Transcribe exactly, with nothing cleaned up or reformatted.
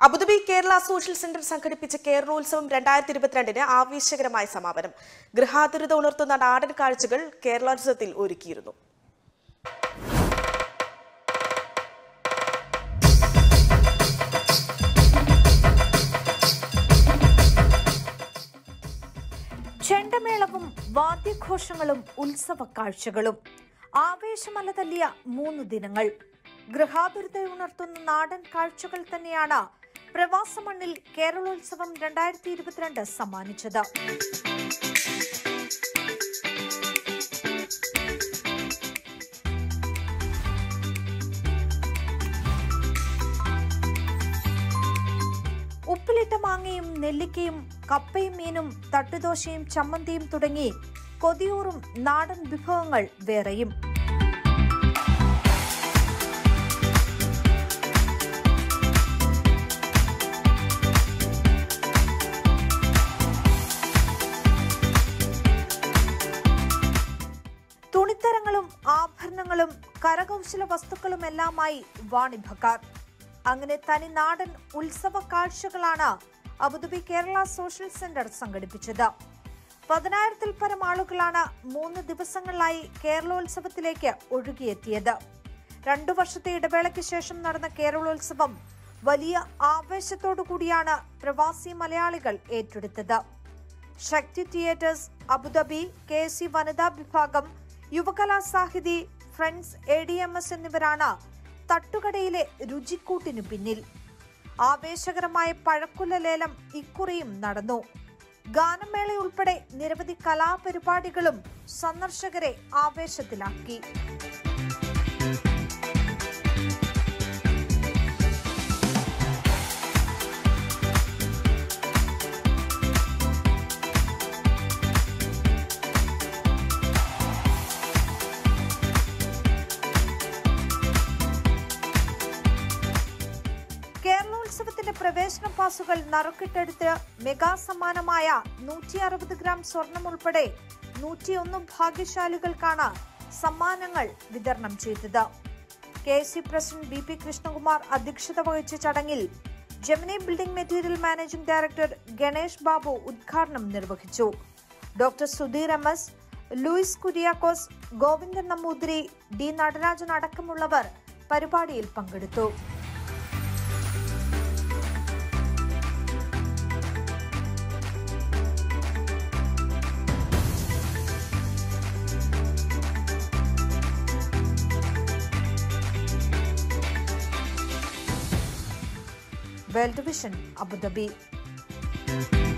Abu Dhabi Kerala social centre സംഘടിപ്പിച്ച കേരളോത്സവം രണ്ടായിരത്തി ഇരുപത്തിരണ്ടിന് ആവേശകരമായ സമാപനം. ഗൃഹാതുരത ഉണർത്തുന്ന നാടൻ കാഴ്ചകൾ കേരളോത്സവത്തിൽ ഒരുക്കിയിരുന്നു. ചെണ്ടമേളവും വാദ്യഘോഷങ്ങളും ഉത്സവ കാഴ്ചകളും ആവേശമല തല്ലിയ മൂന്ന് ദിനങ്ങൾ. ഗൃഹാതുരതയുണർത്തുന്ന നാടൻ കാഴ്ചകൾ തന്നെയാണ് പ്രവാസ മണ്ണിൽ കേരളോത്സവം രണ്ടായിരത്തി ഇരുപത്തിരണ്ട് സമ്മാനിച്ചത്. ഉപ്പിലിട്ട മാങ്ങയും നെല്ലിക്കയും കപ്പയും മീനും തട്ടുദോശയും ചമ്മന്തിയും തുടങ്ങി കൊതിയൂറും നാടൻ വിഭവങ്ങൾ വേറെയും. തുണിത്തരങ്ങളും ആഭരണങ്ങളും കരകൗശല വസ്തുക്കളുമെല്ലാമായി വാണിഭക്കാർ. അങ്ങനെ തനി നാടൻ ഉത്സവ കാഴ്ചകളാണ് അബുദാബി കേരള സോഷ്യൽ സെന്റർ സംഘടിപ്പിച്ചത്. പതിനായിരത്തിൽ പരം ആളുകളാണ് മൂന്ന് ദിവസങ്ങളിലായി കേരളോത്സവത്തിലേക്ക് ഒഴുകിയെത്തിയത്. രണ്ടു വർഷത്തെ ഇടവേളയ്ക്ക് ശേഷം നടന്ന കേരളോത്സവം വലിയ ആവേശത്തോടു കൂടിയാണ് പ്രവാസി മലയാളികൾ ഏറ്റെടുത്തത്. Shakti theatres Abu Dhabi, K S C വനിതാ വിഭാഗം, Yuvakala Sahithi, friends, A D M S എന്നിവരാണ് തട്ടുകടയിലെ രുചിക്കൂട്ടിനു പിന്നിൽ. ആവേശകരമായ പഴക്കുല ലേലം ഇക്കുറിയും നടന്നു. ഗാനമേളയുൾപ്പെടെ നിരവധി കലാപരിപാടികളും സന്ദർശകരെ ആവേശത്തിലാക്കി. കേരളോത്സവത്തിന്റെ പ്രവേശന പാസുകൾ നറുക്കിട്ടെടുത്ത് മെഗാ സമ്മാനമായ നൂറ്റി അറുപത് ഗ്രാം സ്വർണം ഉൾപ്പെടെ നൂറ്റിയൊന്ന് ഭാഗ്യശാലികൾക്കാണ് സമ്മാനങ്ങൾ വിതരണം ചെയ്തത്. K S C president B P Krishnakumar അധ്യക്ഷത വഹിച്ച ചടങ്ങിൽ Gemini building material managing director Ganesh Babu ഉദ്ഘാടനം നിർവഹിച്ചു. Doctor Sudheer M S, Louis Kuriakose, Govindan Namboothiri, D Natarajan അടക്കമുള്ളവർ പരിപാടിയിൽ പങ്കെടുത്തു. World vision, Abu Dhabi.